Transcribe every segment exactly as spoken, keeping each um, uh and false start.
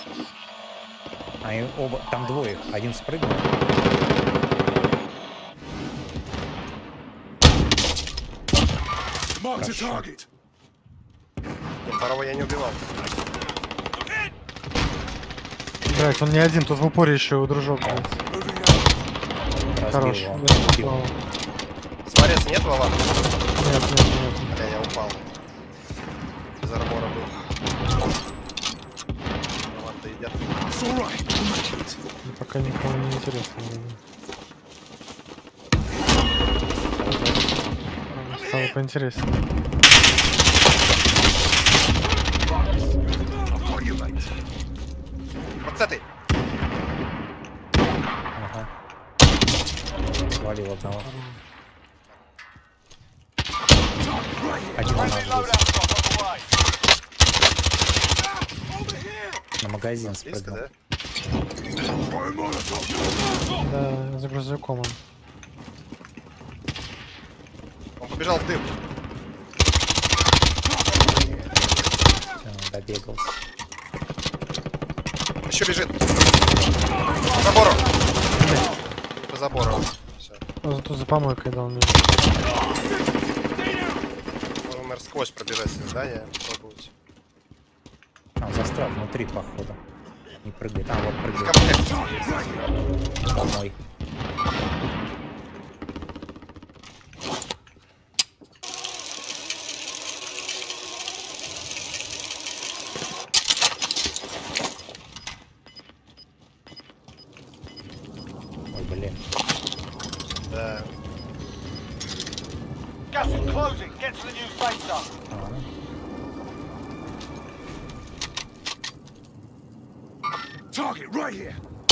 Они оба... Там двое. Один спрыгнул. Хорошо. Второго я не убивал. Блять, он не один, тут в упоре еще его дружок. Хорош. Его. Смотрец нет, Вова? Нет, нет, нет. Бля, я упал. Из армора был. Ну ладно, едят. Пока никому не интересно. Стало поинтереснее. Вот с этой. Ага. Свалил одного. Один у нас здесь. На магазин Близко, спрыгнул. Да, за грузовиком он. Он побежал в дым. Все, добегался. Еще бежит. По забору. По забору. Все. Он тут за помойкой дал мне. Он умер сквозь пробежать с здания. Попробовать. А, застрял внутри, походу. Не прыгает. А, вот прыгает. Домой. Ой, блин. Да. Gas is closing. Get to the new safe zone. А, Target right here.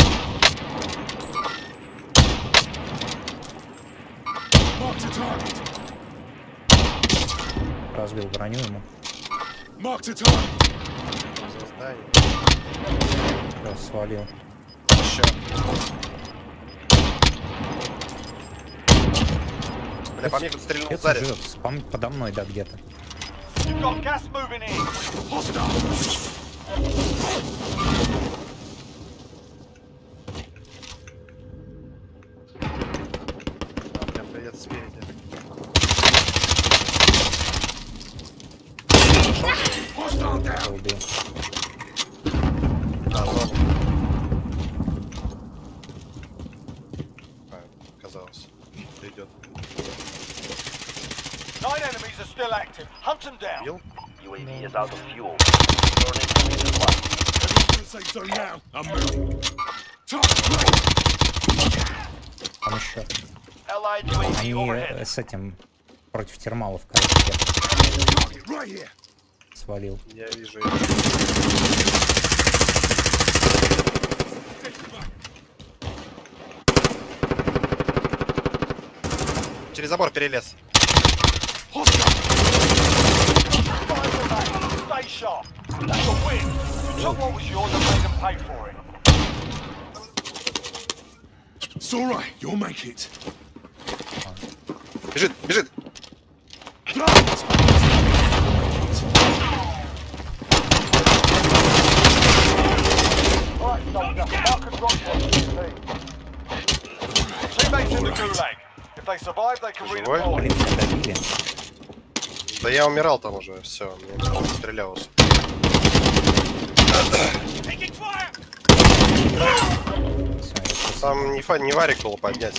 Mark to target. разбил броню ему. Mark to target. За здание. Всё, свалил. Еще. Бля, по мне тут стрельнул Где-то сзади. живет, спам подо мной, да, где-то. You've got gas moving in. Hostile. А, прям придется спереди. Hostile down. Я убил. А, зона. А, казалось. Идет. Nine enemies are still active. Hunt them down. Бил? U A V is out of fuel. Burning to the left. Safe zone now. I'm moving. Target right. Там еще. Allied U A V Они overhead. э, с этим против термалов, короче, Target right here. свалил. Я вижу его. Через забор перелез. Stay sharp. That's a win. You took what was yours and made them pay for it. It's all right. You'll make it. Бежит, бежит. All right, soldier. Mark and drop one. Teammates in the gulag. If they survive, they can Живой? redeploy. Блин, меня добили. Да я умирал там уже, все, мне стрелялось. Всё, я сейчас- Там не, фа, не варик было поднять.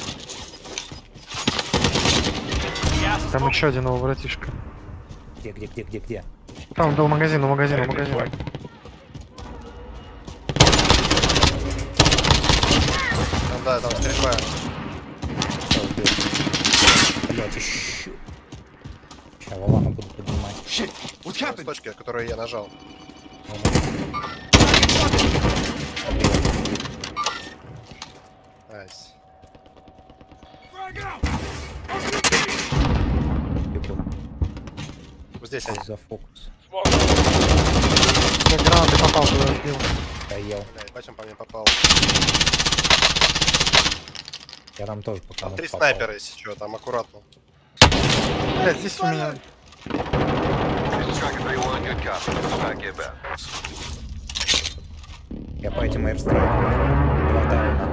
Там еще один его братишка. Где, где, где, где, где? Там, до магазина, магазина, магазина. Там, да, там стрельба. Всё, убил. Блять, еще. Сейчас Валана буду поднимать. Shit. What's С happened? точки, которую я нажал. Найс. Бегу. Вот здесь они. За фокус. Я гранаты попал туда, сбил. Доел. Бля, ебать, он по мне попал. Я там тоже пока. Там три снайпера, если что, там аккуратно. Блять, здесь у меня... Striker three one, good copy. Back inbound. Я по этим airstrike. Два дауна.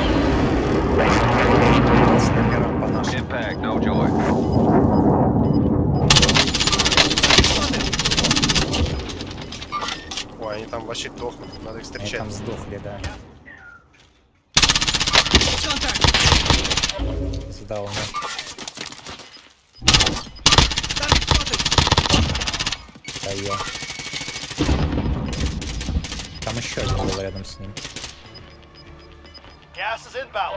Снайпером по нашим. Impact, no joy. Ой, они там вообще дохнут, надо их Они встречать. там сдохли, да. Сдал он. Да я. Там еще один был рядом с ним. Gas is inbound.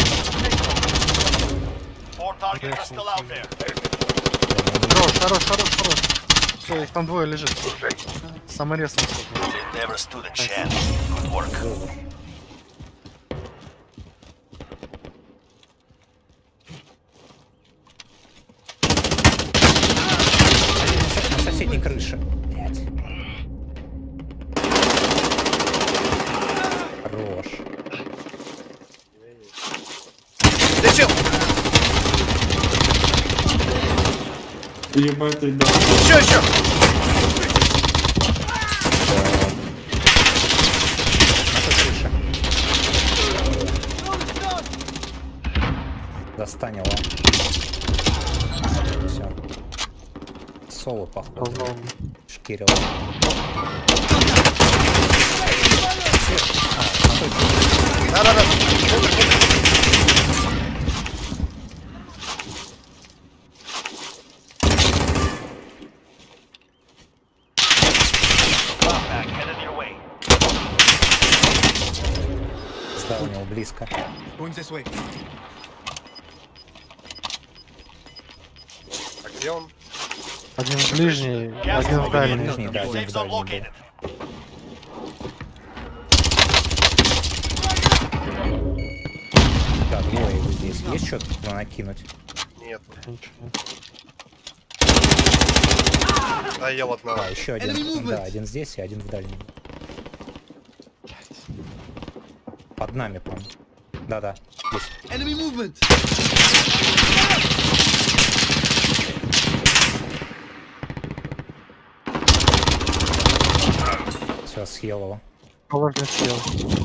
Four targets are still out there. Хорош, хорош, хорош, хорош. Все, их там двое лежит. Саморез. They never stood a chance. Good work. Вывод. На соседней крыше. Блять. Хорош. Лечил! Ебать, ребят. Еще, еще! На той крыше. Достань его. Все. Соло, походу. Шкирил. А, на той крыше. Да-да-да! Back, headed your way. Сдал у него близко. А где он? Один в ближний, Gas один is в дальний. Ближний, да, один Safe в zone дальний был. located. Да, двое его здесь. Есть что-то туда накинуть? Нет. Ничего. Да, ел одного. Да, еще один. Да, один здесь и один в дальнем. Под нами, по-моему. Да-да, здесь. Enemy movement! Все, съел его. Положи съел.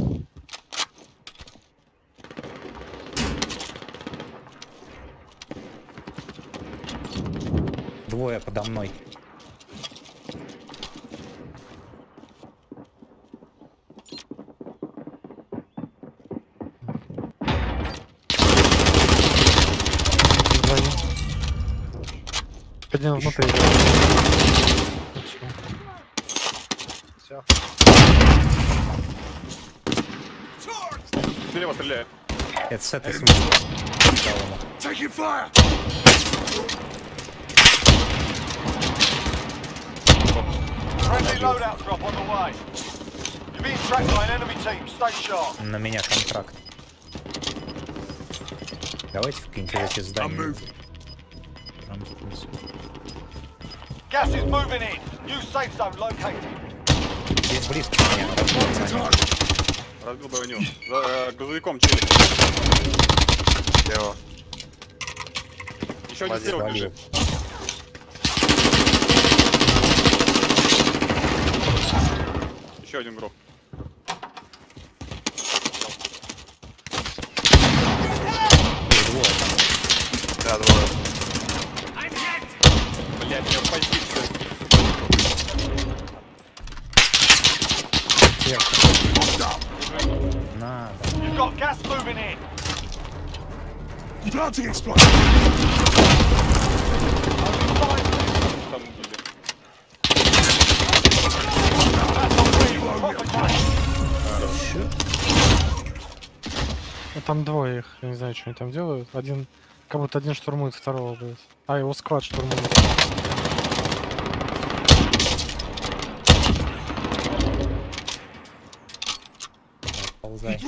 Двое подо мной. Вдвоем. Один внутри. Все. Слева стреляет. Это с этой смысле. Taking fire! Friendly loadout drop on the way. You're being tracked by an enemy team. Stay sharp. На меня контракт. Давайте вкиньте в эти здания. Там спуск. Gas is moving in. New safe zone located. Здесь близко меня. разбор на них. Разбил броню. За э, грузовиком челик. Где его? Еще один Молодец, слева Свалил. бежит. Еще один гроб. Двое там. Да, двое. Блять, у меня позиция. Надо. You've got gas moving in. Там убили. That's on wheel. Proper time. Ну, там двое их, я не знаю, что они там делают. Один, как будто один штурмует второго, блядь. А, его сквад штурмует. Ползай.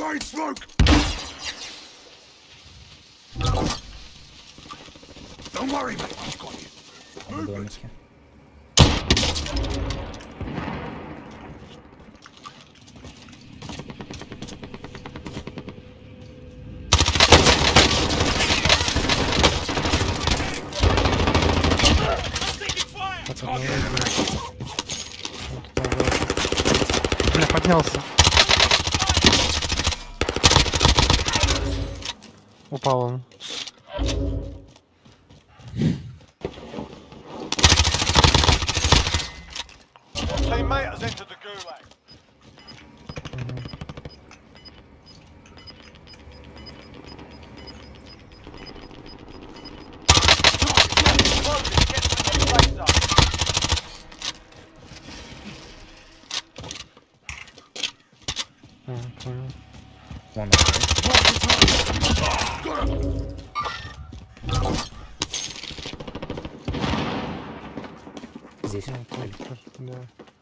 В домике. Бля, поднялся. Упал он. Teammate has entered the gulag. Close it, get to the next safe zone. А, понял. Вон он. Здесь. Да.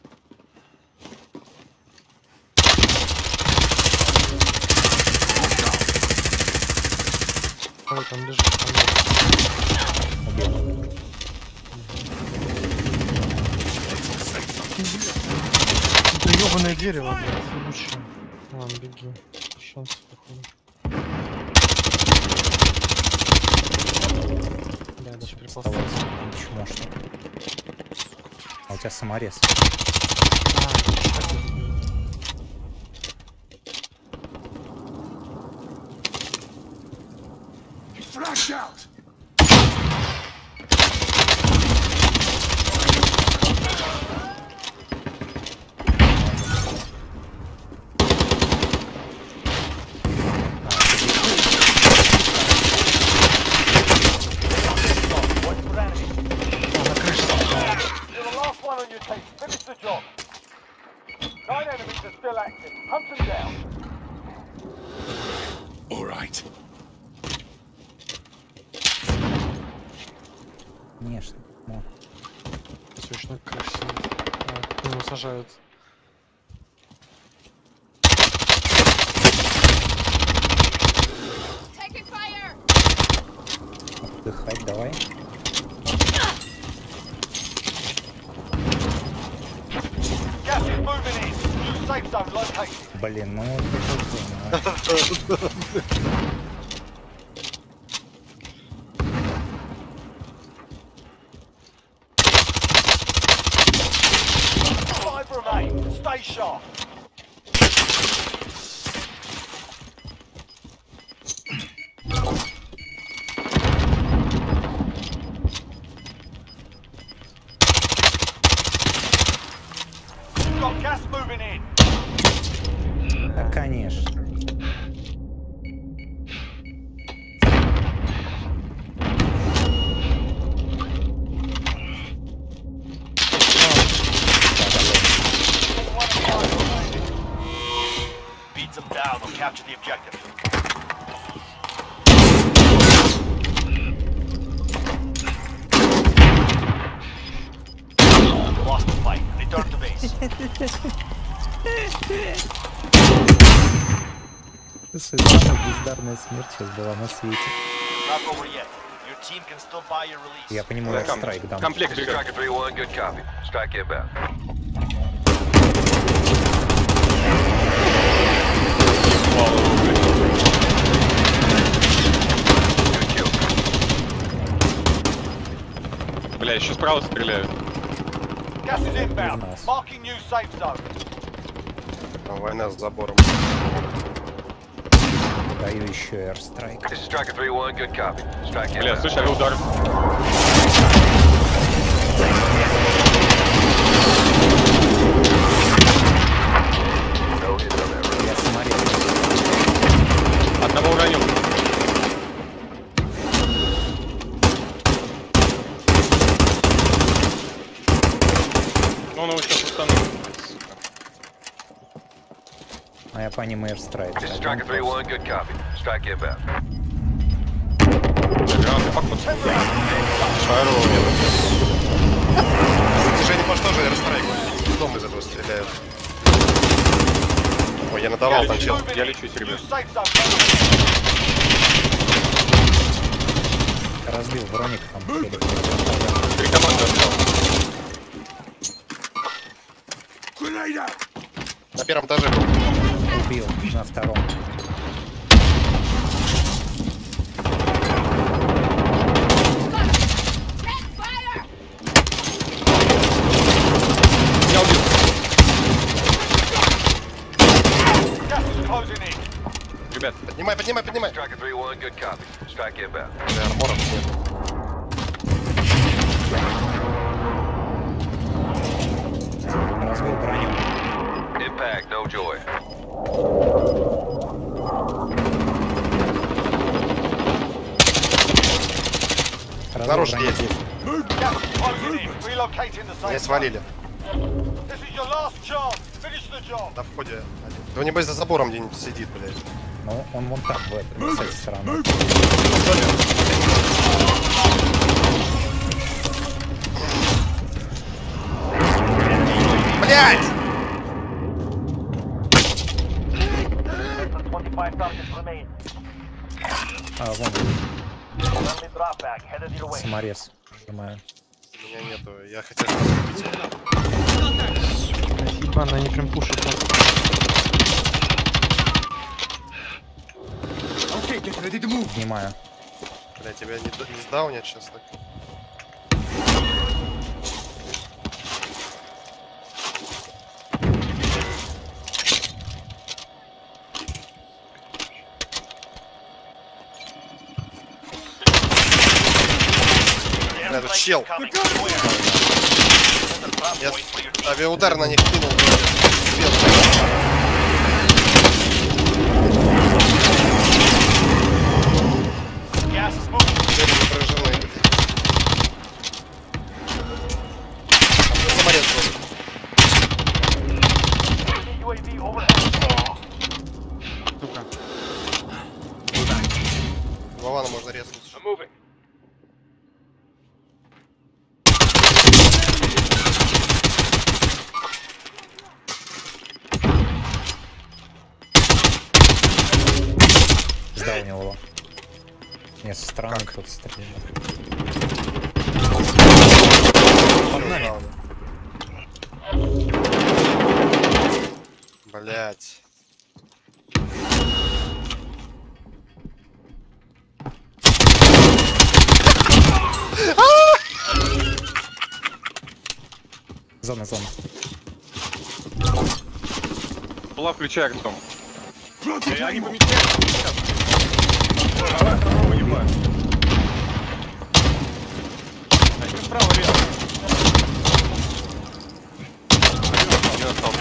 Ой, там лежит. Там лежит. Убил. Это ёбаное дерево, блядь, ебучее. Ладно, беги. Шанс, походу. Да, даже припался. Чмо что. А у тебя саморез. You're the last one on your team. Finish the job. Nine enemies are still active. Hunt them down. Конечно. Вот. Точно красиво. А, его сажают. Отдыхать давай. Gas is moving in. New safe zone located. Блин, ну вот это вот, Five remain. Stay sharp. Got gas moving in. да, конечно. Beat them down or capture the objective. Lost the fight. Return to base. Слушай, самая бездарная смерть сейчас была на свете. Not over yet. Your team can still buy your release. Я по нему страйк дам. Комплект бегает. Striker three one, good copy. Strike inbound. Good kill. Бля, еще справа стреляют. Gas is inbound. Nice. Marking new safe zone. Там война с забором. Даю еще airstrike. This is Striker three one, good copy. Strike Бля, inbound. слышали удар? No hits on that round. Я саморез. Одного уронил. Ну, ну, сейчас установим. А я по ним airstrike. This is Striker three one, good copy. Strike inbound. Гранаты покусал. Здорово. Движение пошло же, аэрострайк. Дом из этого стреляют. Ой, я надавал там чел. Я лечусь, New ребят. safe zone. Разбил броник там. Три команды осталось. На первом этаже был. Убил на втором. Я убил. Gas is closing in. Ребят, Поднимай, поднимай, поднимай. Striker three one, good copy. Strike inbound. Бля, арморов нет. Разбил броню. Impact, no joy. Разбил Снаружи броню. есть. Gas is closing in. Relocating the Меня safe zone. свалили. This is your last chance. Finish the job. На входе один. Да он небось за забором где-нибудь сидит, блядь. Ну, он вон там, в этой, с этой стороны. Блядь! twenty-five targets remain. А, вон, Friendly drop back headed your way. саморез. Нажимаю. У меня нету, я хотел сейчас убить. Ебано, они прям пушат. Снимаю. Бля, тебя не, д- не сдаунят сейчас так. Бля, тут чел. Я с- авиаудар на них кинул. Свет. Gas is moving. Двери не поражены. Саморез был. U A V overhead. Вована можно резать. I'm moving. Сдаунил его. Не, со стороны кто-то стрелял. Блять. Зона, зона. была включай, Артем. Они помечают. Один справа, лево. Один остался.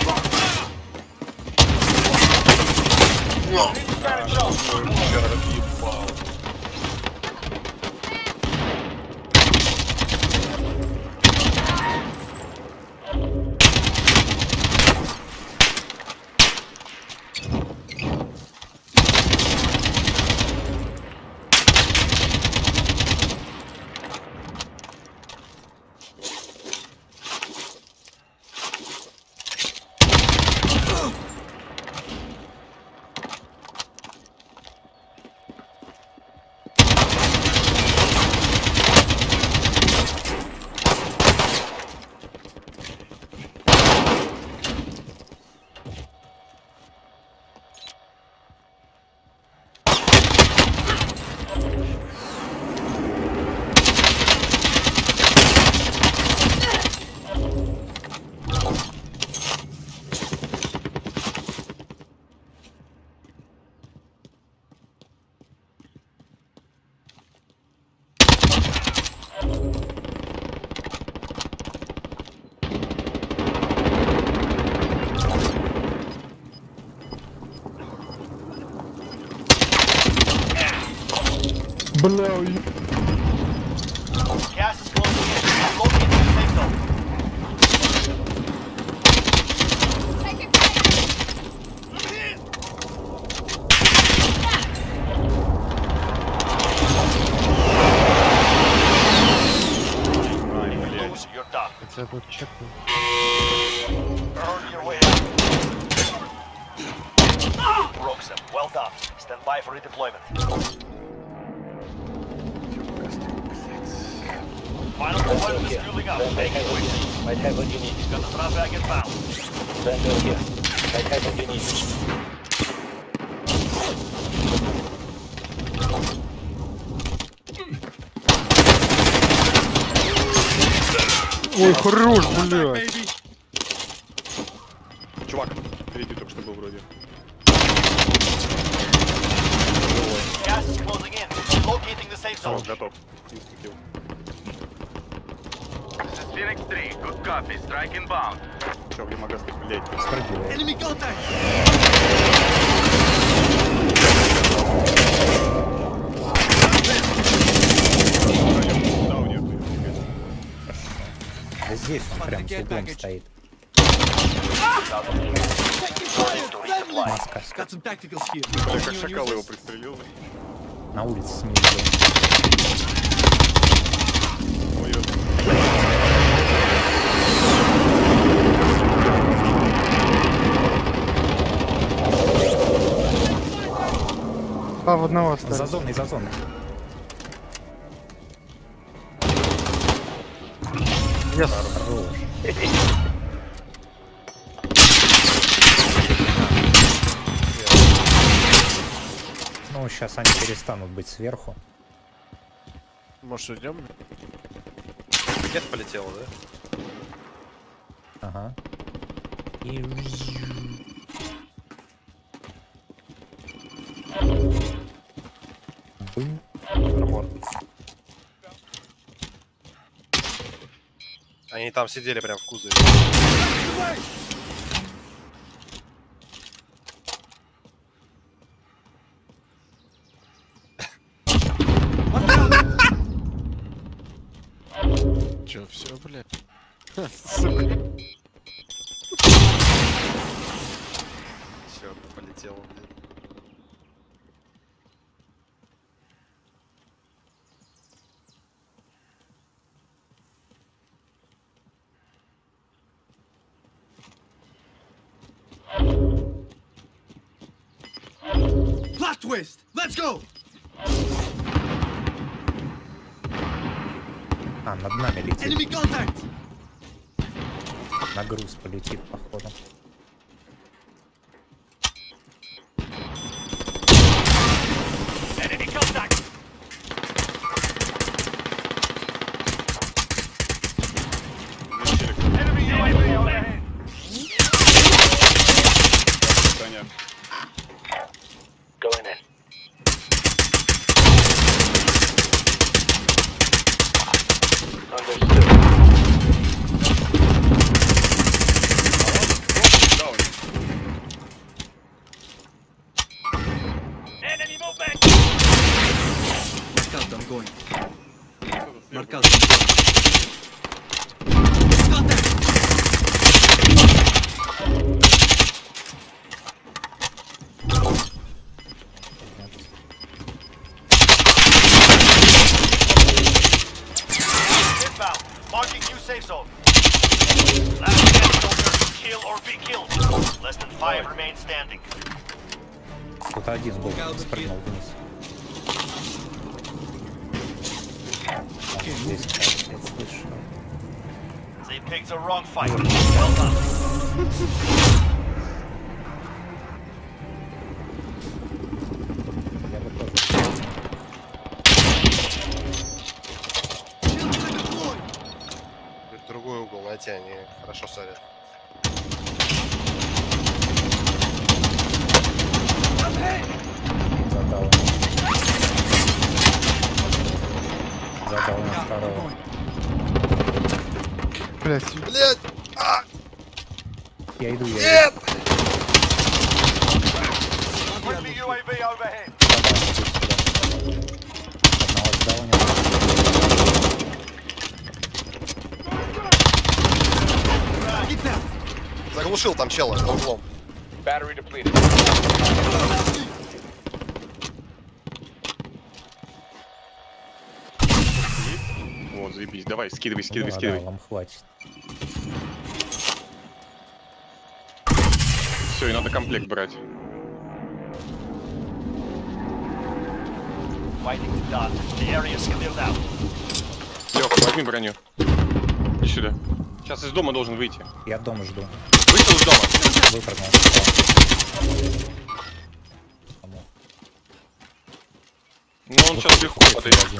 Бля, ой. Gas is closing in. I'm locating the safe zone. Lose, you're done. Это я тут чекаю. Earn your way out. Broke them. Well done. Stand by for redeployment. Final deployment is fueling up. Make it quick. Might have what you need. Got the drop bag inbound. Vendor here. Might have what you need. Ой, хорош, блядь. Чувак, впереди только что был вроде. головой. Gas is closing in. Locating the safe zone. Готов. Инстакил. This is Phoenix three. Good copy. Strike inbound. Чё, в Лимагасте, блядь. Спрыгивает. Enemy contact. Да, у нее. Да здесь он прям с углом стоит. Маска. Бля, как шакал его пристрелил. На улице снизу. Ой, ё. А, в одного За остались. зоной, за зоной. Yes. Хорош. Ну, сейчас они перестанут быть сверху. Может, идем? Ракета полетела, да? Ага. И... Бым. Они там сидели прям в кузове. Чё, все, блядь? Сука. Все, полетело, блядь. Plot twist. Let's go. А, над нами летит. Enemy contact. На груз полетит, походу. Enemy contact. Enemy U A V overhead. Таня. Going in. Understood. Даун. Enemy movement. Marked, I'm going. Marked. Contact. Inbound. Marking new safe zone. Last chance, soldier. Kill or be killed. Less than five remain standing. Тут один был, спрыгнул вниз. Он здесь, кажется, я слышу. They picked the wrong fight. Well done. Я бы тоже. Другой угол найти, они хорошо садят. Задал. Задал на второго. Блять, Блять! А! Я иду, я иду. Нет! Friendly U A V overhead. Одного сдал, Заглушил там чела за углом. Battery depleted. Вот, заебись. Давай, скидывай, Ну, скидывай, да, скидывай. вам хватит. Все, и надо комплект брать. Fighting's done. The area's cleared out. Леха, возьми броню. Иди сюда. Сейчас из дома должен выйти. Я дом жду. Вышел из дома. Выпрыгнул. Кому? Ну, он сейчас легко подойдет. Один.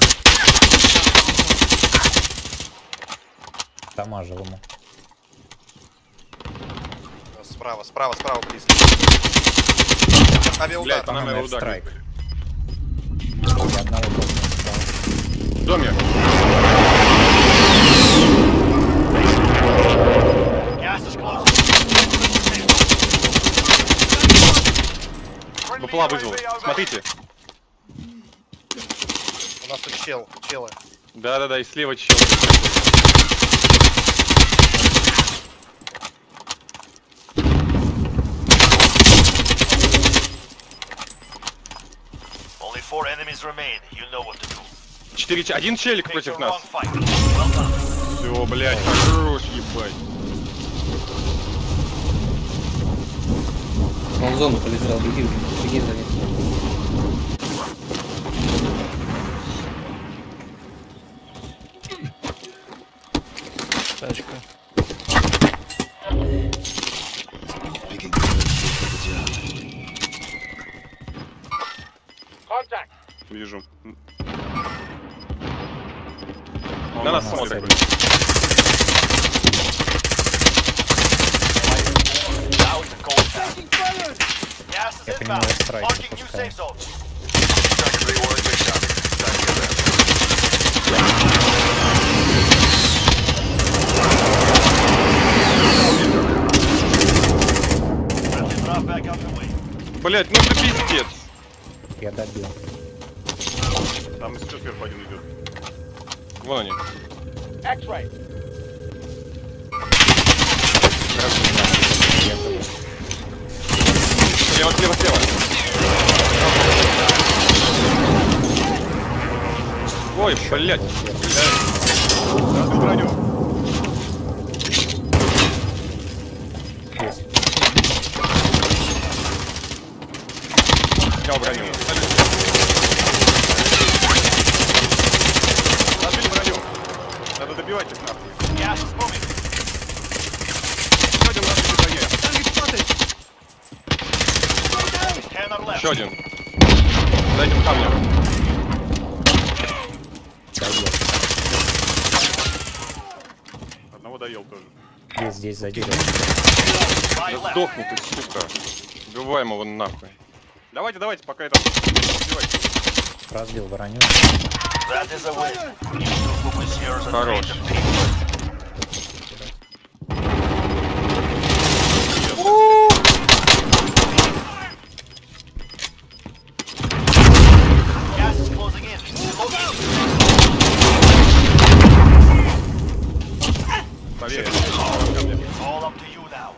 Дамажил ему. Справа, справа, справа близко. Авиаудар. Блядь, по номеру удар. страйк. Я одного тоже не В доме. Gas is closing. Бапла вызвал. Смотрите. У нас тут чел, челы. Да-да-да, и слева чел. Only four enemies remain. You know what to do. Четыре... ч- Один челик Pick против the нас. wrong fight. Well done. Все, блядь, хорош, ебать. Он в зону полетел, беги, беги за ним. Тачка. Вижу. На нас смотрит. Now it's a cold pack. Gas is Я inbound. понимаю, страйк Marking new запускаю. safe zone. Friendly drop back out the way. Блядь, ну ты пиздец. Я добил. Там еще сверху один идет. Вон они. X-ray. Я забыл. Слева, слева, слева. Ой, блядь. Броню. Есть. Снял броню. Разбили броню. Надо добивать их нахуй. Gas is moving. Еще один разбили броню. Ten are left. Еще один. За этим камнем. Добил. Одного доел тоже. Здесь, здесь, за деревом. Five left. Сдохнул ты, сука. Убиваем его нахуй. Давайте, давайте, пока это... Убивайте. Разбил броню. That is a win. You two focus and Хорош. trade the people. Gas is closing in. Поверь. It's all up to you now.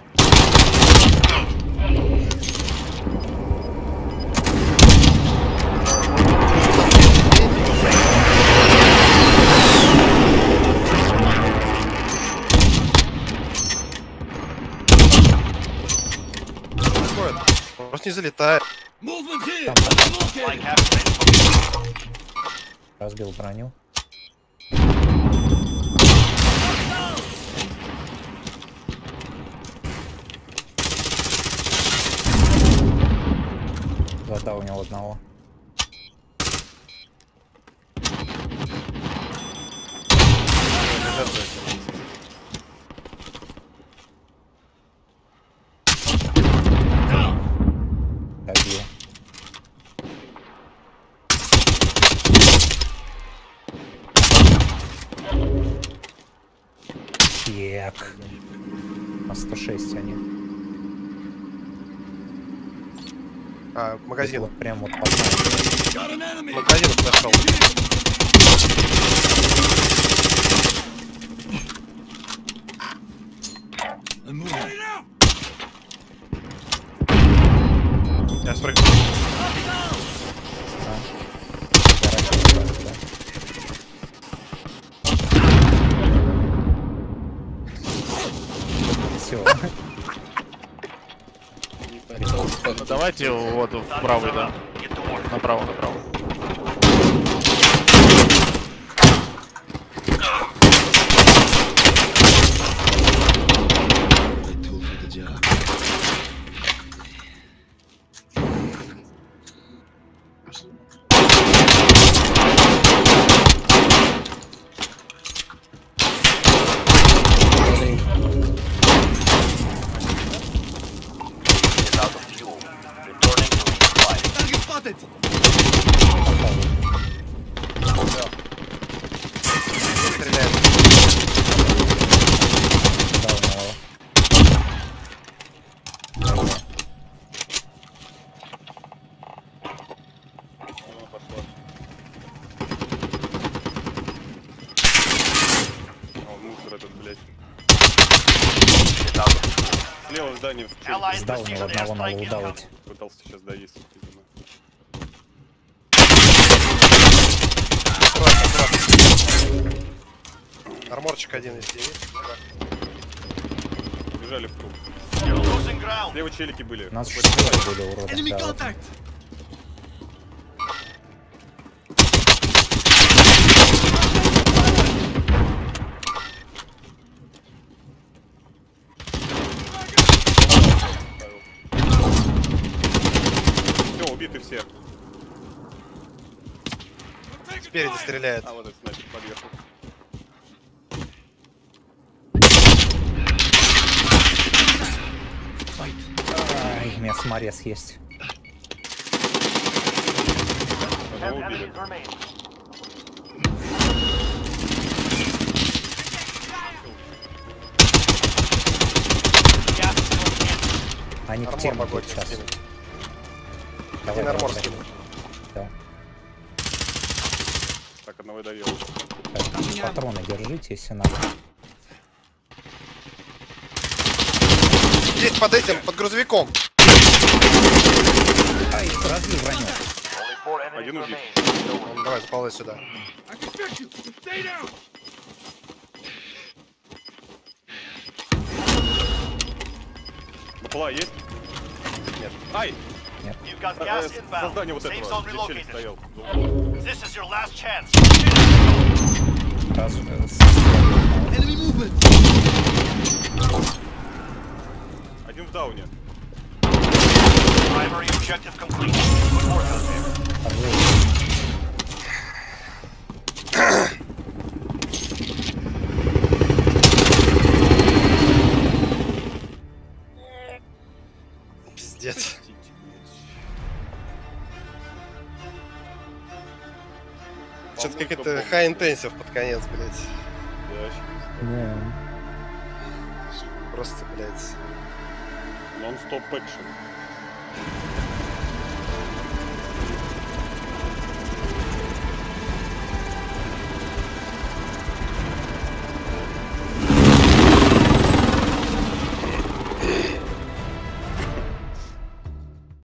Просто не залетает. Flying half ready. Разбил броню. Задаунял одного. Добил. Ек. На сто шесть они. А, магазин. Вот прям вот под нами. Магазин нашел. Я спрыгну. Все. Давайте вот в правый, да. Get to work. Направо, направо. Is out of fuel. Returning to resupply. Target spotted! здании в челике. Allies Сдал received него одного на airstrike incoming. лоудауте. Пытался сейчас доесть. видимо. Арморчик один, если есть. Бежали в круг. You're losing ground. Слева челики были. Нас шестьдесят были уроды. Enemy Да, вот. contact! Все, убиты все. Спереди стреляет. А вот этот снайпер подъехал. Ай, у меня саморез есть. Ten Одного убили. enemies remain. Gas is closing in. Они в Армор тему могу будут сейчас. скинуть. Давай, Один давай, армор давай. скинул. Да. Так, одного довел. Так, патроны держите, если надо. Есть под этим, под грузовиком. Ай, разбил броню. Only four enemies Один убит. remain. Ну, давай, заползай сюда. I expect you! Stay down! Напла есть? Нет. Ай! You've got Э, gas э, inbound. Создание вот Safe этого, zone где челик relocated. стоял. This is your last chance. Раз, э, с- Enemy movement! Один в дауне. Primary objective complete. Good work out there. Пиздец. Что-то какой-то high intensive под конец, блядь. Да, щас. Не, Просто, блядь. Нон-стоп экшен.